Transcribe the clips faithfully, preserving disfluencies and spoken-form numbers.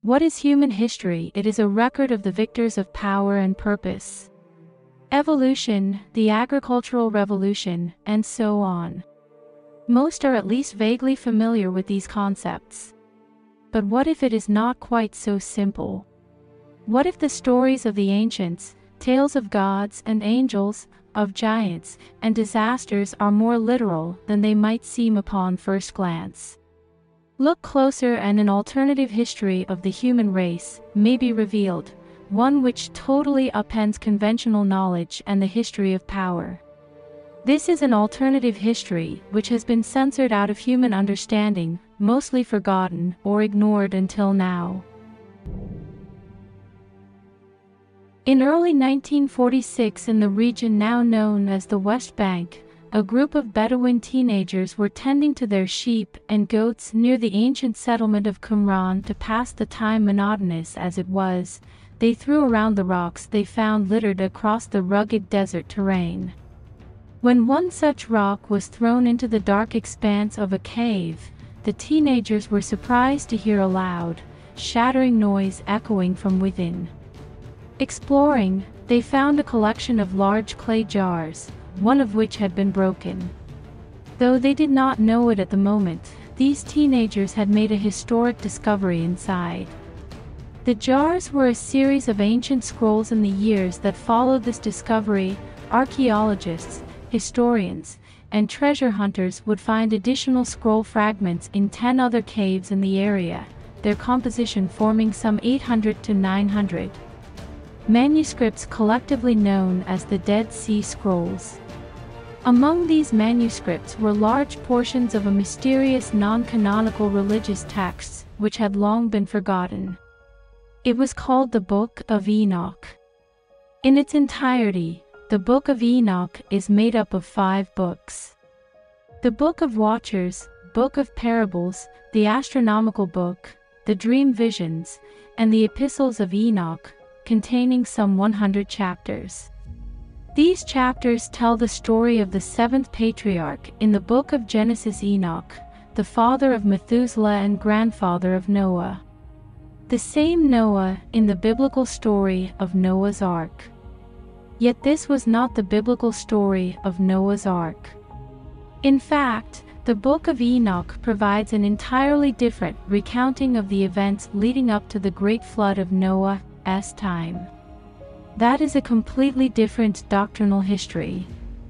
What is human history? It is a record of the victors of power and purpose. Evolution, the agricultural revolution, and so on. Most are at least vaguely familiar with these concepts. But what if it is not quite so simple? What if the stories of the ancients, tales of gods and angels, of giants and disasters are more literal than they might seem upon first glance? Look closer and an alternative history of the human race may be revealed, one which totally upends conventional knowledge and the history of power. This is an alternative history which has been censored out of human understanding, mostly forgotten or ignored until now. In early nineteen forty-six, in the region now known as the West Bank, a group of Bedouin teenagers were tending to their sheep and goats near the ancient settlement of Qumran. To pass the time, monotonous as it was, they threw around the rocks they found littered across the rugged desert terrain. When one such rock was thrown into the dark expanse of a cave, the teenagers were surprised to hear a loud, shattering noise echoing from within. Exploring, they found a collection of large clay jars, one of which had been broken. Though they did not know it at the moment, these teenagers had made a historic discovery inside. The jars were a series of ancient scrolls. In the years that followed this discovery, archaeologists, historians, and treasure hunters would find additional scroll fragments in ten other caves in the area, their composition forming some eight hundred to nine hundred manuscripts collectively known as the Dead Sea Scrolls. Among these manuscripts were large portions of a mysterious non-canonical religious text which had long been forgotten. It was called the Book of Enoch. In its entirety, the Book of Enoch is made up of five books. The Book of Watchers, Book of Parables, the Astronomical Book, the Dream Visions, and the Epistles of Enoch, containing some one hundred chapters. These chapters tell the story of the seventh patriarch in the book of Genesis, Enoch, the father of Methuselah and grandfather of Noah. The same Noah in the biblical story of Noah's Ark. Yet this was not the biblical story of Noah's Ark. In fact, the Book of Enoch provides an entirely different recounting of the events leading up to the great flood of Noah's time. That is a completely different doctrinal history.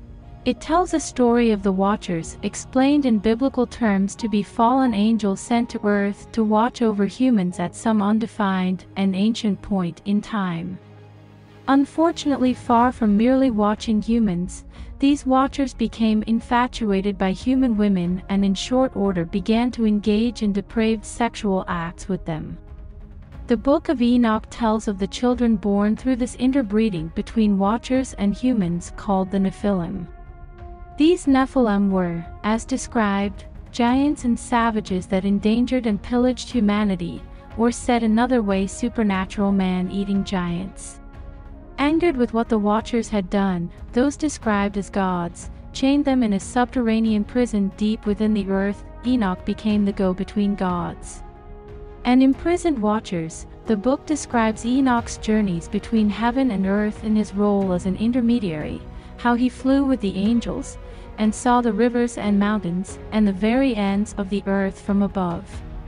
It tells a story of the Watchers, explained in biblical terms to be fallen angels sent to earth to watch over humans at some undefined and ancient point in time. Unfortunately, far from merely watching humans, these watchers became infatuated by human women and in short order began to engage in depraved sexual acts with them. The Book of Enoch tells of the children born through this interbreeding between watchers and humans called the Nephilim. These Nephilim were, as described, giants and savages that endangered and pillaged humanity, or said another way, supernatural man-eating giants. Angered with what the Watchers had done, those described as gods chained them in a subterranean prison deep within the earth. Enoch became the go-between gods and imprisoned Watchers. The book describes Enoch's journeys between heaven and earth in his role as an intermediary, how he flew with the angels, and saw the rivers and mountains, and the very ends of the earth from above.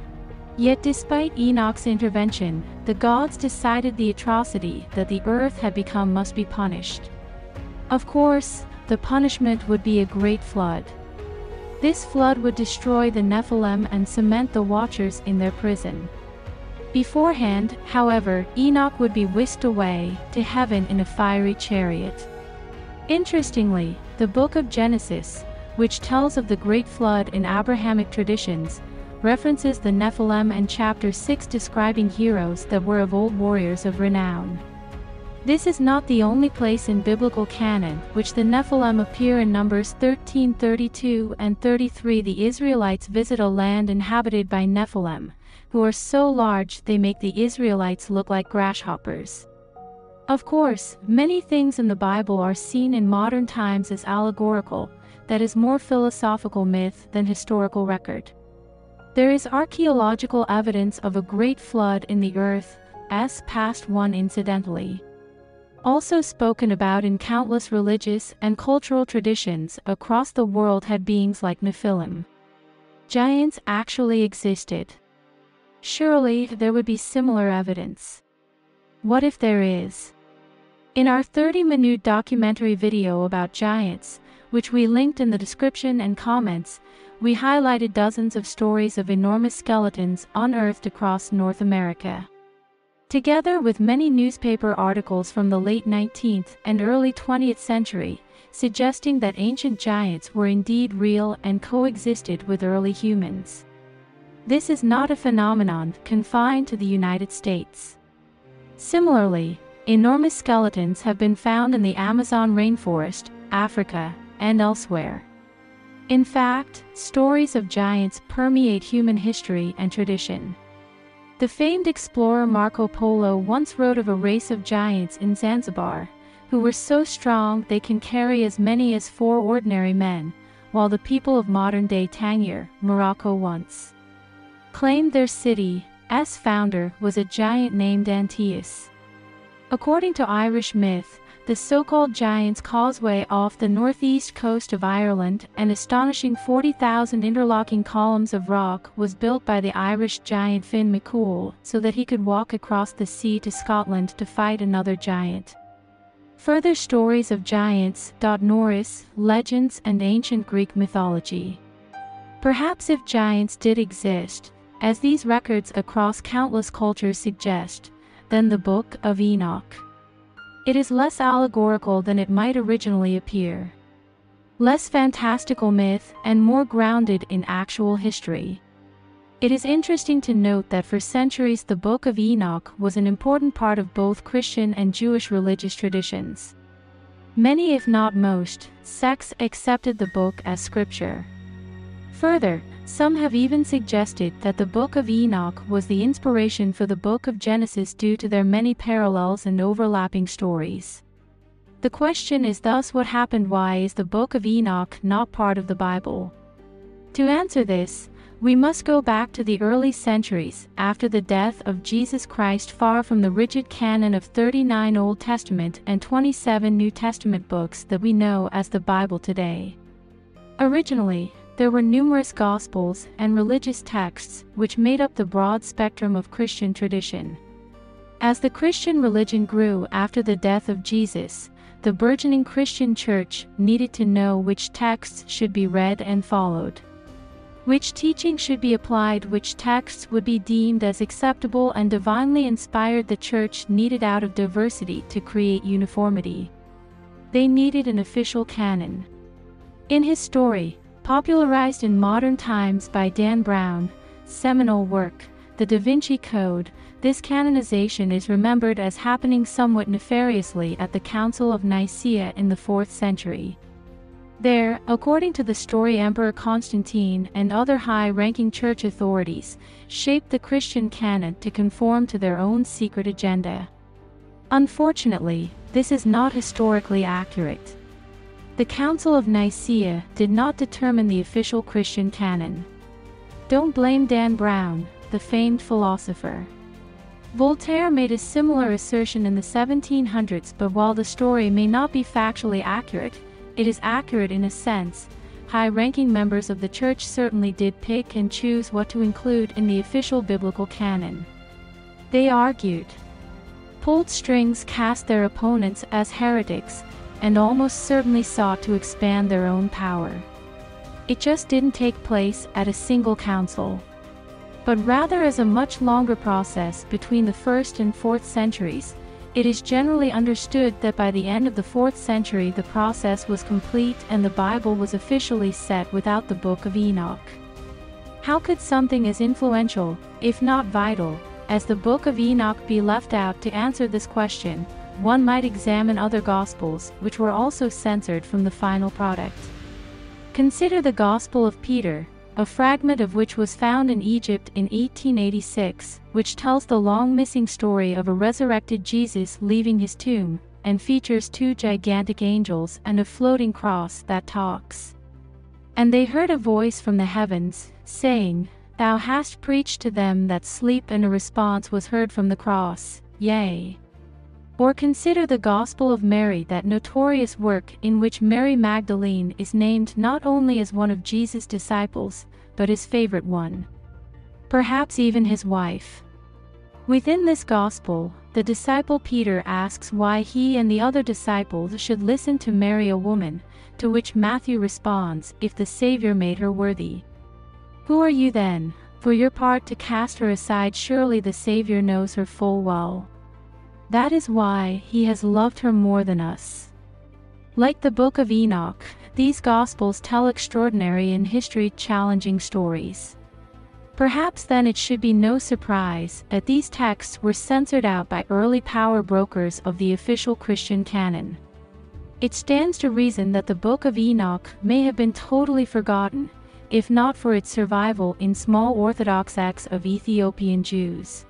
Yet despite Enoch's intervention, the gods decided the atrocity that the earth had become must be punished. Of course, the punishment would be a great flood. This flood would destroy the Nephilim and cement the Watchers in their prison. Beforehand, however, Enoch would be whisked away to heaven in a fiery chariot. Interestingly, the book of Genesis, which tells of the great flood in Abrahamic traditions, references the Nephilim, and chapter six describing heroes that were of old, warriors of renown. This is not the only place in biblical canon which the Nephilim appear. In Numbers thirteen thirty-two and thirty-three, the Israelites visit a land inhabited by Nephilim, who are so large they make the Israelites look like grasshoppers. Of course, many things in the Bible are seen in modern times as allegorical, that is, more philosophical myth than historical record. There is archaeological evidence of a great flood in the Earth's past, one incidentally also spoken about in countless religious and cultural traditions across the world. Had beings like Nephilim, giants, actually existed? Surely there would be similar evidence. What if there is? In our thirty minute documentary video about giants, which we linked in the description and comments, we highlighted dozens of stories of enormous skeletons unearthed across North America, together with many newspaper articles from the late nineteenth and early twentieth century, suggesting that ancient giants were indeed real and coexisted with early humans. This is not a phenomenon confined to the United States. Similarly, enormous skeletons have been found in the Amazon rainforest, Africa, and elsewhere. In fact, stories of giants permeate human history and tradition. The famed explorer Marco Polo once wrote of a race of giants in Zanzibar, who were so strong they can carry as many as four ordinary men, while the people of modern-day Tangier, Morocco, once claimed their city's founder was a giant named Antaeus. According to Irish myth, the so-called Giant's Causeway off the northeast coast of Ireland, an astonishing forty thousand interlocking columns of rock, was built by the Irish giant Finn McCool so that he could walk across the sea to Scotland to fight another giant. Further stories of giants, Norse legends and ancient Greek mythology. Perhaps if giants did exist, as these records across countless cultures suggest, then the Book of Enoch. It is less allegorical than it might originally appear. Less fantastical myth and more grounded in actual history. It is interesting to note that for centuries the Book of Enoch was an important part of both Christian and Jewish religious traditions. Many, if not most, sects accepted the book as scripture. Further, some have even suggested that the Book of Enoch was the inspiration for the Book of Genesis due to their many parallels and overlapping stories. The question is thus, what happened? Why is the Book of Enoch not part of the Bible? To answer this, we must go back to the early centuries after the death of Jesus Christ, far from the rigid canon of thirty-nine Old Testament and twenty-seven New Testament books that we know as the Bible today. Originally, there were numerous Gospels and religious texts which made up the broad spectrum of Christian tradition. As the Christian religion grew after the death of Jesus, the burgeoning Christian church needed to know which texts should be read and followed, which teaching should be applied, which texts would be deemed as acceptable and divinely inspired. The church needed out of diversity to create uniformity. They needed an official canon. In his story, popularized in modern times by Dan Brown's seminal work, The Da Vinci Code, this canonization is remembered as happening somewhat nefariously at the Council of Nicaea in the fourth century. There, according to the story, Emperor Constantine and other high-ranking church authorities shaped the Christian canon to conform to their own secret agenda. Unfortunately, this is not historically accurate. The Council of Nicaea did not determine the official Christian canon. Don't blame Dan Brown, the famed philosopher. Voltaire made a similar assertion in the seventeen hundreds, but while the story may not be factually accurate, it is accurate in a sense. High-ranking members of the church certainly did pick and choose what to include in the official biblical canon. They argued, pulled strings, cast their opponents as heretics, and almost certainly sought to expand their own power. It just didn't take place at a single council, but rather as a much longer process between the first and fourth centuries. It is generally understood that by the end of the fourth century the process was complete and the Bible was officially set without the Book of Enoch. How could something as influential, if not vital, as the Book of Enoch be left out? To answer this question, one might examine other Gospels, which were also censored from the final product. Consider the Gospel of Peter, a fragment of which was found in Egypt in eighteen eighty-six, which tells the long-missing story of a resurrected Jesus leaving his tomb, and features two gigantic angels and a floating cross that talks. And they heard a voice from the heavens, saying, Thou hast preached to them that sleep, and a response was heard from the cross, Yea. Or consider the Gospel of Mary, that notorious work in which Mary Magdalene is named not only as one of Jesus' disciples, but his favorite one. Perhaps even his wife. Within this Gospel, the disciple Peter asks why he and the other disciples should listen to Mary, a woman, to which Matthew responds, if the Savior made her worthy. Who are you then, for your part, to cast her aside? Surely the Savior knows her full well. That is why he has loved her more than us. Like the Book of Enoch, these Gospels tell extraordinary and history-challenging stories. Perhaps then it should be no surprise that these texts were censored out by early power brokers of the official Christian canon. It stands to reason that the Book of Enoch may have been totally forgotten, if not for its survival in small Orthodox sects of Ethiopian Jews.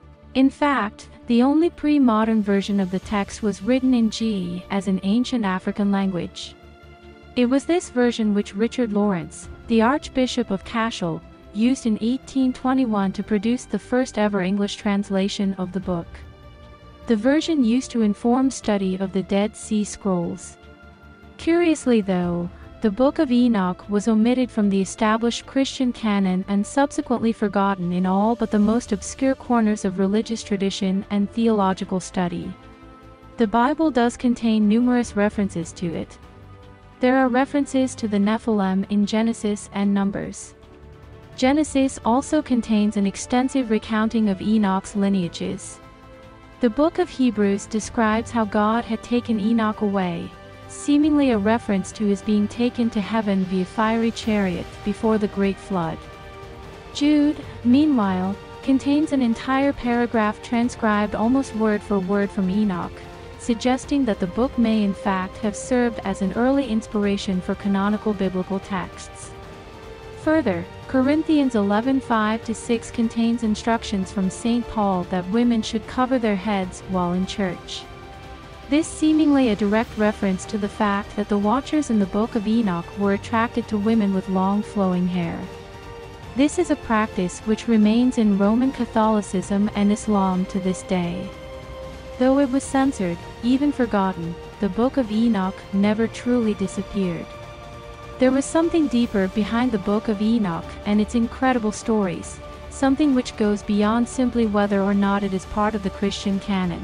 In fact, the only pre-modern version of the text was written in G as an ancient African language. It was this version which Richard Lawrence, the Archbishop of Cashel, used in eighteen twenty-one to produce the first ever English translation of the book. The version used to inform study of the Dead Sea Scrolls. Curiously though, the Book of Enoch was omitted from the established Christian canon and subsequently forgotten in all but the most obscure corners of religious tradition and theological study. The Bible does contain numerous references to it. There are references to the Nephilim in Genesis and Numbers. Genesis also contains an extensive recounting of Enoch's lineages. The book of Hebrews describes how God had taken Enoch away, seemingly a reference to his being taken to heaven via fiery chariot before the great flood. Jude, meanwhile, contains an entire paragraph transcribed almost word for word from Enoch, suggesting that the book may in fact have served as an early inspiration for canonical biblical texts. Further, Corinthians eleven five to six contains instructions from Saint Paul that women should cover their heads while in church. This seemingly a direct reference to the fact that the watchers in the Book of Enoch were attracted to women with long flowing hair. This is a practice which remains in Roman Catholicism and Islam to this day. Though it was censored, even forgotten, the Book of Enoch never truly disappeared. There was something deeper behind the Book of Enoch and its incredible stories, something which goes beyond simply whether or not it is part of the Christian canon.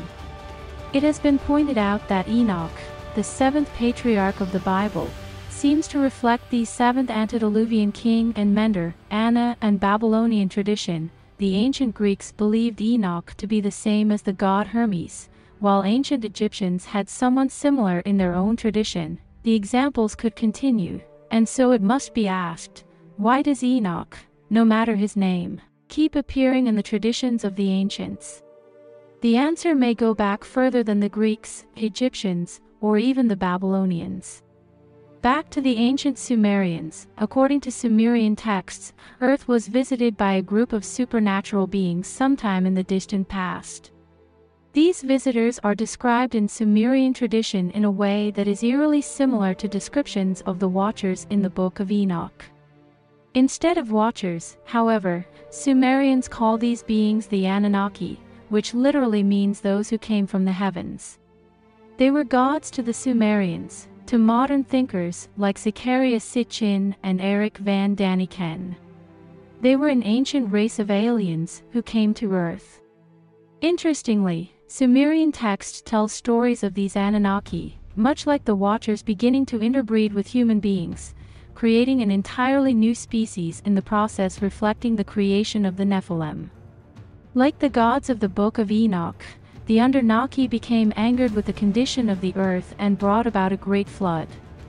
It has been pointed out that Enoch, the seventh patriarch of the Bible, seems to reflect the seventh antediluvian king and mender, Anna, and Babylonian tradition. The ancient Greeks believed Enoch to be the same as the god Hermes, while ancient Egyptians had someone similar in their own tradition. The examples could continue, and so it must be asked, why does Enoch, no matter his name, keep appearing in the traditions of the ancients? The answer may go back further than the Greeks, Egyptians, or even the Babylonians. Back to the ancient Sumerians. According to Sumerian texts, Earth was visited by a group of supernatural beings sometime in the distant past. These visitors are described in Sumerian tradition in a way that is eerily similar to descriptions of the Watchers in the Book of Enoch. Instead of Watchers, however, Sumerians call these beings the Anunnaki, which literally means those who came from the heavens. They were gods to the Sumerians, to modern thinkers like Zacharias Sitchin and Eric van Daniken. They were an ancient race of aliens who came to Earth. Interestingly, Sumerian text tells stories of these Anunnaki, much like the Watchers, beginning to interbreed with human beings, creating an entirely new species in the process, reflecting the creation of the Nephilim. Like the gods of the Book of Enoch, the Anunnaki became angered with the condition of the earth and brought about a great flood.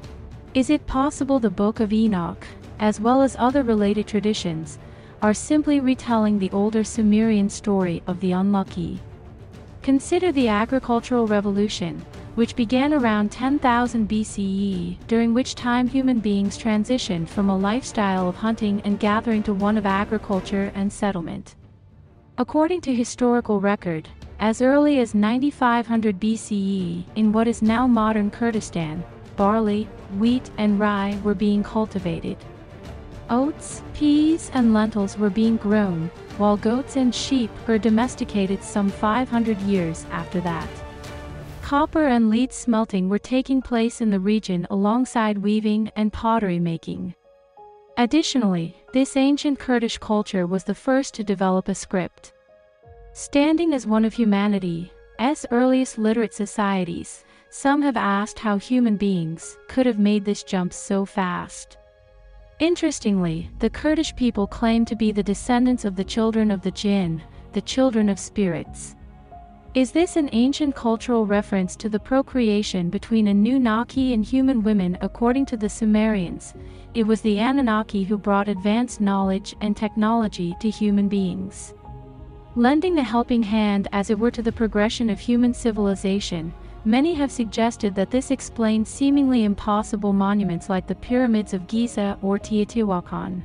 Is it possible the Book of Enoch, as well as other related traditions, are simply retelling the older Sumerian story of the unlucky? Consider the agricultural revolution, which began around ten thousand B C E, during which time human beings transitioned from a lifestyle of hunting and gathering to one of agriculture and settlement. According to historical record, as early as ninety-five hundred B C E, in what is now modern Kurdistan, barley, wheat, and rye were being cultivated. Oats, peas, and lentils were being grown, while goats and sheep were domesticated some five hundred years after that. Copper and lead smelting were taking place in the region alongside weaving and pottery making. Additionally, this ancient Kurdish culture was the first to develop a script. Standing as one of humanity's earliest literate societies, some have asked how human beings could have made this jump so fast. Interestingly, the Kurdish people claim to be the descendants of the children of the jinn, the children of spirits. Is this an ancient cultural reference to the procreation between Anunnaki and human women? According to the Sumerians, it was the Anunnaki who brought advanced knowledge and technology to human beings, lending a helping hand as it were to the progression of human civilization. Many have suggested that this explains seemingly impossible monuments like the pyramids of Giza or Teotihuacan.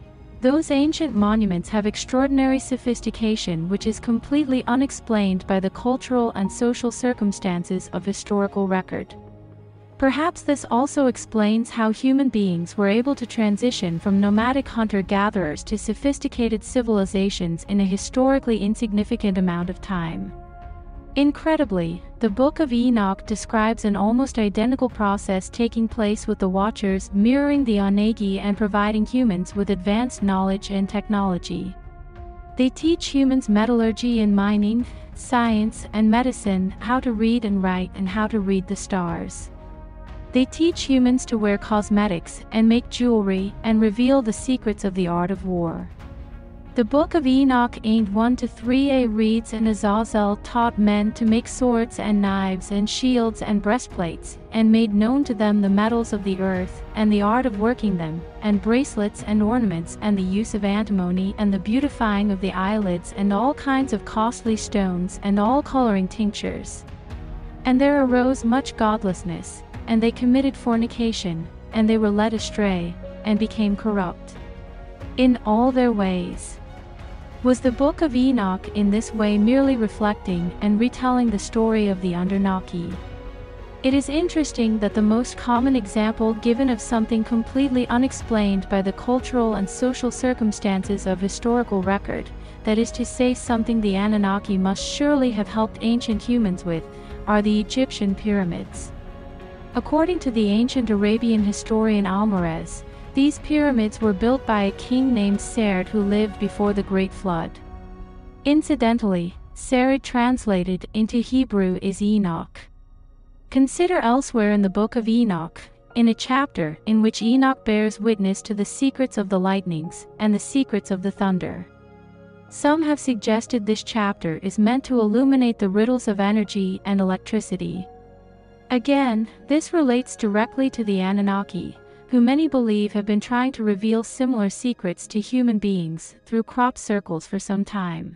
Those ancient monuments have extraordinary sophistication which is completely unexplained by the cultural and social circumstances of historical record. Perhaps this also explains how human beings were able to transition from nomadic hunter-gatherers to sophisticated civilizations in a historically insignificant amount of time. Incredibly, the Book of Enoch describes an almost identical process taking place with the Watchers mirroring the Onegi and providing humans with advanced knowledge and technology. They teach humans metallurgy and mining, science and medicine, how to read and write, and how to read the stars. They teach humans to wear cosmetics and make jewelry and reveal the secrets of the art of war. The Book of Enoch eight one to three a reads, and Azazel taught men to make swords and knives and shields and breastplates, and made known to them the metals of the earth, and the art of working them, and bracelets and ornaments, and the use of antimony, and the beautifying of the eyelids, and all kinds of costly stones, and all coloring tinctures. And there arose much godlessness, and they committed fornication, and they were led astray, and became corrupt in all their ways. Was the Book of Enoch in this way merely reflecting and retelling the story of the Anunnaki? It is interesting that the most common example given of something completely unexplained by the cultural and social circumstances of historical record, that is to say something the Anunnaki must surely have helped ancient humans with, are the Egyptian pyramids. According to the ancient Arabian historian Almarez, these pyramids were built by a king named Serd who lived before the Great Flood. Incidentally, Serd translated into Hebrew is Enoch. Consider elsewhere in the Book of Enoch, in a chapter in which Enoch bears witness to the secrets of the lightnings and the secrets of the thunder. Some have suggested this chapter is meant to illuminate the riddles of energy and electricity. Again, this relates directly to the Anunnaki, who many believe have been trying to reveal similar secrets to human beings through crop circles for some time.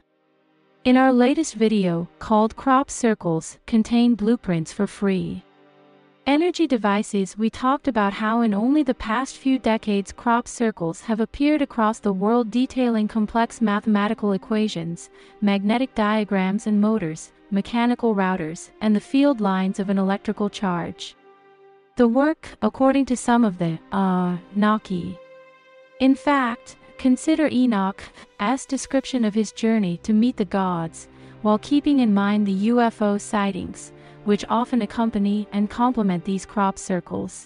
In our latest video, called Crop Circles Contain Blueprints for Free Energy Devices, we talked about how in only the past few decades crop circles have appeared across the world detailing complex mathematical equations, magnetic diagrams and motors, mechanical routers, and the field lines of an electrical charge. The work, according to some of the Anunnaki. In fact, consider Enoch's description of his journey to meet the gods, while keeping in mind the U F O sightings, which often accompany and complement these crop circles.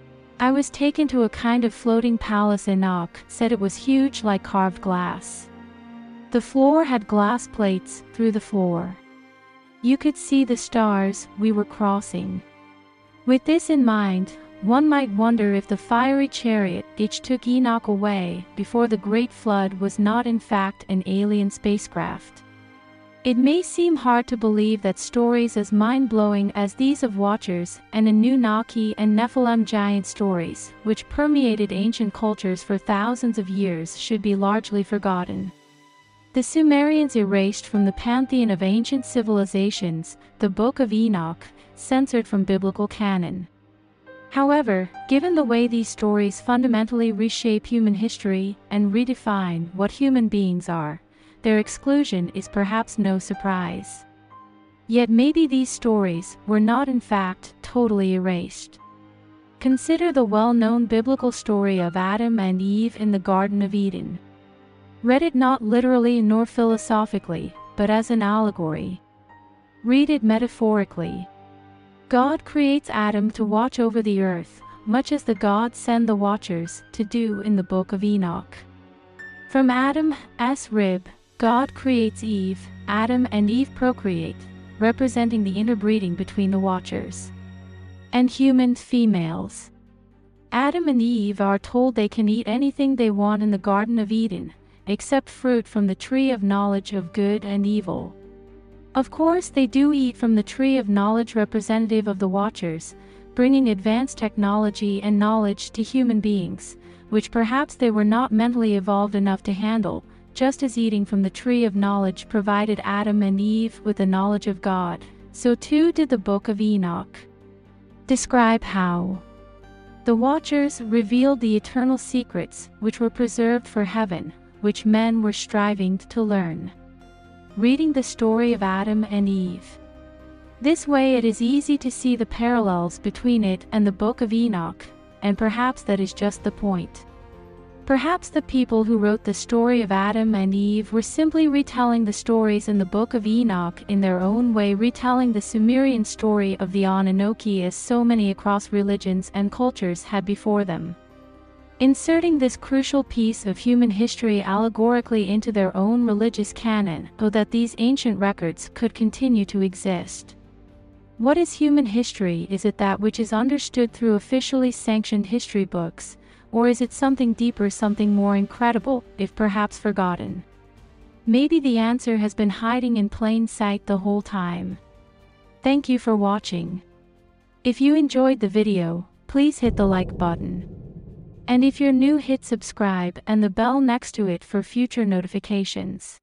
I was taken to a kind of floating palace. Enoch said it was huge like carved glass. The floor had glass plates through the floor. You could see the stars we were crossing. With this in mind, one might wonder if the fiery chariot which took Enoch away before the Great Flood was not in fact an alien spacecraft. It may seem hard to believe that stories as mind-blowing as these of Watchers and Anunnaki and Nephilim giant stories, which permeated ancient cultures for thousands of years, should be largely forgotten. The Sumerians erased from the pantheon of ancient civilizations the Book of Enoch, censored from biblical canon. However, given the way these stories fundamentally reshape human history and redefine what human beings are, their exclusion is perhaps no surprise. Yet maybe these stories were not in fact totally erased. Consider the well-known biblical story of Adam and Eve in the Garden of Eden. Read it not literally nor philosophically, but as an allegory. Read it metaphorically. God creates Adam to watch over the earth, much as the gods send the watchers to do in the book of Enoch. From Adam's rib, God creates Eve. Adam and Eve procreate, representing the interbreeding between the watchers and human females. Adam and Eve are told they can eat anything they want in the Garden of Eden, except fruit from the tree of knowledge of good and evil. Of course, they do eat from the tree of knowledge, representative of the watchers, bringing advanced technology and knowledge to human beings, which perhaps they were not mentally evolved enough to handle, just as eating from the tree of knowledge provided Adam and Eve with the knowledge of God, so too did the book of Enoch. Describe how the watchers revealed the eternal secrets which were preserved for heaven, which men were striving to learn. Reading the story of Adam and Eve. This way it is easy to see the parallels between it and the book of Enoch, and perhaps that is just the point. Perhaps the people who wrote the story of Adam and Eve were simply retelling the stories in the book of Enoch in their own way, retelling the Sumerian story of the Anunnaki as so many across religions and cultures had before them, inserting this crucial piece of human history allegorically into their own religious canon so that these ancient records could continue to exist. What is human history? Is it that which is understood through officially sanctioned history books, or is it something deeper, something more incredible, if perhaps forgotten? Maybe the answer has been hiding in plain sight the whole time. Thank you for watching. If you enjoyed the video, please hit the like button. And if you're new, hit subscribe and the bell next to it for future notifications.